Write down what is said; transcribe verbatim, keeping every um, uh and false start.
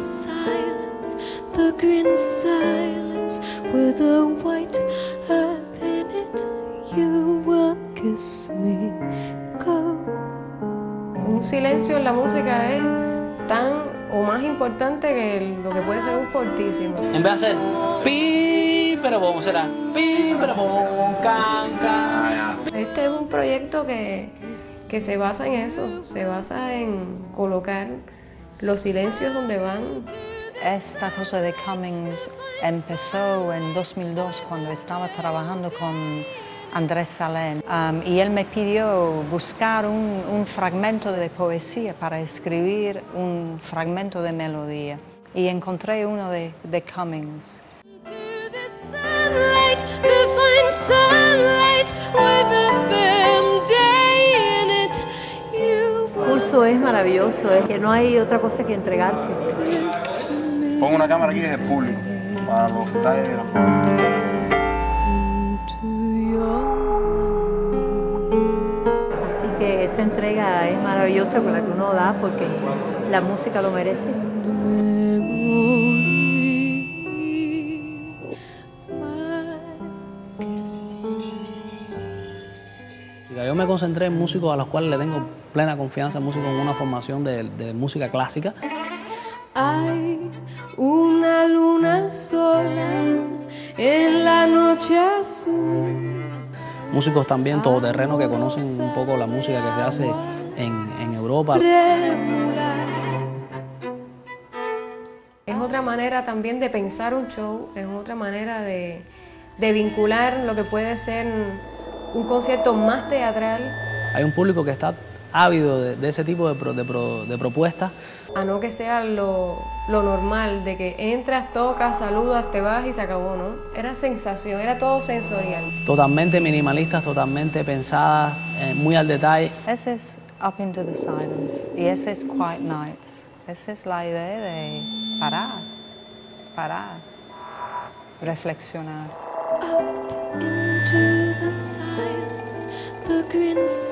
silence, the green silence with a white earth in it. You will kiss me, go. Un silencio en la música es tan o más importante que lo que puede ser un fortísimo. En vez de hacer pi, pero bom, será pi, pero bom, can, can. Este es un proyecto que, que se basa en eso, se basa en colocar los silencios donde van. Esta cosa de Cummings empezó en dos mil dos cuando estaba trabajando con Andrés Salén, um, y él me pidió buscar un, un fragmento de poesía para escribir un fragmento de melodía, y encontré uno de, de Cummings. El curso es maravilloso, es que no hay otra cosa que entregarse. Pongo una cámara aquí desde el público, para los que están ahí. Así que esa entrega es maravillosa con la que uno da, porque la música lo merece. Yo me concentré en músicos a los cuales le tengo plena confianza, músicos con una formación de, de música clásica. Hay una luna sola en la noche azul. Músicos también todoterrenos que conocen un poco la música que se hace en, en Europa. Es otra manera también de pensar un show, es otra manera de, de vincular lo que puede ser un concierto más teatral. Hay un público que está ávido de, de ese tipo de, pro, de, pro, de propuestas. A no que sea lo, lo normal, de que entras, tocas, saludas, te vas y se acabó, ¿no? Era sensación, era todo sensorial. Totalmente minimalistas, totalmente pensadas, eh, muy al detalle. Ese es Up Into the Silence y ese es Quiet Nights. Esa es la idea de parar, parar, reflexionar. Up into the silence, the green